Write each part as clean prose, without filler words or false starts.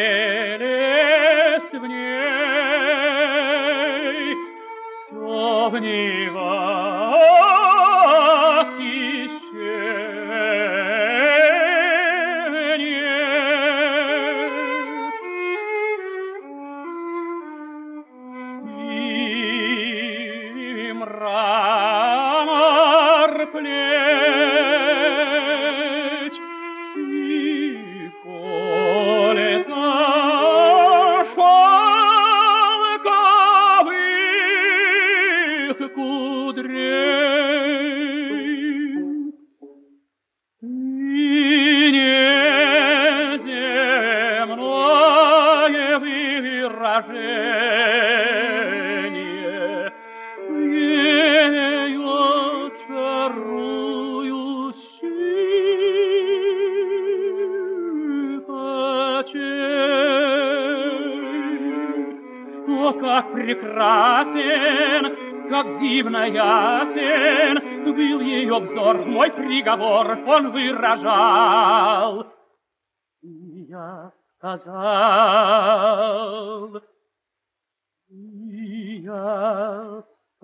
прелесть в ней, все в ней восхищение. И мрамор плеч, и колеса шелковых кудрей, и неземное выражение ее чарующих очей. О, как прекрасен, как дивно ясен был ее взор, мой приговор он выражал. И я сказал, и я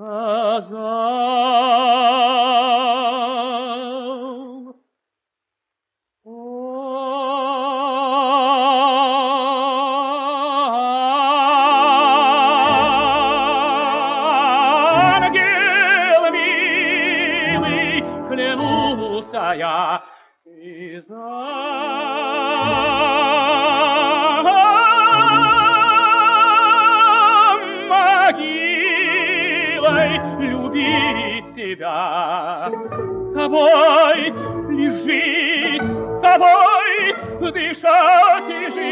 сказал, ангел милый, клянусь я, и любить тебя, тобой лежить, тобой дышать и жить.